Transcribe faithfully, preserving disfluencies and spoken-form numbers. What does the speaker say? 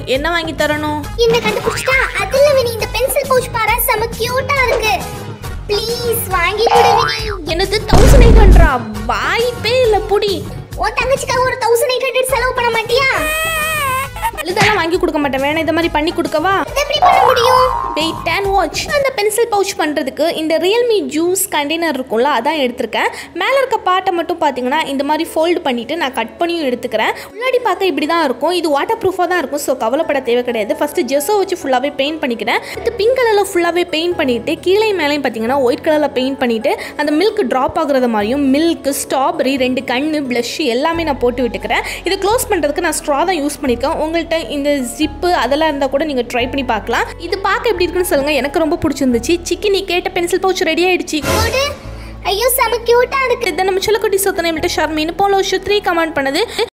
என்ன வாங்கி தரணும்? இந்த கண்டுபிடிச்சிட்டா அதுல வினி இந்த பென்சில் பவுச் பாரு செம கியூட்டா இருக்கு. ப்ளீஸ் வாங்கி கொடு வினி. என்னது தௌசண்ட் எயிட் ஹண்ட்ரா? வாய்ப்பே இல்ல புடி. உன் தங்கச்சிக்காக ஒரு தௌசண்ட் எயிட் ஹண்ட்ரட் செலவு பண்ண மாட்டியா? இதெல்லாம் வாங்கி கொடுக்க மாட்டேன். வேணா இந்த மாதிரி பண்ணி கொடுக்கவா? எப்படி பண்ண முடியும்? Wait and watch. அந்த பென்சில் பவுச் பண்ணுறதுக்கு இந்த ரியல்மி ஜூஸ் கண்டெய்னர் இருக்கும்ல, அதான் எடுத்திருக்கேன். மேலே இருக்க பார்ட்டை மட்டும் பார்த்தீங்கன்னா இந்த மாதிரி ஃபோல்டு பண்ணிவிட்டு நான் கட் பண்ணியும் எடுத்துக்கிறேன். முன்னாடி பார்க்க இப்படி தான் இருக்கும். இது வாட்டர் ப்ரூஃபாக தான் இருக்கும், ஸோ கவலைப்பட தேவை கிடையாது. ஃபஸ்ட்டு ஜெஸோ வச்சு ஃபுல்லாகவே பெயிண்ட் பண்ணிக்கிறேன். இது பிங்க் கலரில் ஃபுல்லாகவே பெயிண்ட் பண்ணிவிட்டு கீழே மேலேயும் பார்த்தீங்கன்னா ஒயிட் கலரில் பெயிண்ட் பண்ணிவிட்டு அந்த மில்க் ட்ராப் ஆகுறது மாதிரியும் மில்க், ஸ்ட்ராபெரி, ரெண்டு கண்ணு, ப்ளஷ் எல்லாமே நான் போட்டு விட்டுக்கிறேன். இதை க்ளோஸ் பண்ணுறதுக்கு நான் ஸ்ட்ரா தான் யூஸ் பண்ணியிருக்கேன். உங்கள்கிட்ட இந்த ஜிப்பு அதெல்லாம் இருந்தால் கூட நீங்கள் ட்ரை பண்ணி பார்க்கலாம். இது பார்க்க எப்படி இருக்குன்னு சொல்லுங்க. எனக்கு ரொம்ப பிடிச்சிருந்துச்சு. சிக்கி நீ கேட்ட பென்சில் பவுச் ரெடி ஆயிடுச்சு. ஐயோ செம கியூட்டா இருக்கு. இதை நம்ம சிலக்குட்டி சொத்தனை ஷர்மின்னு போல த்ரீ கமெண்ட் பண்ணது.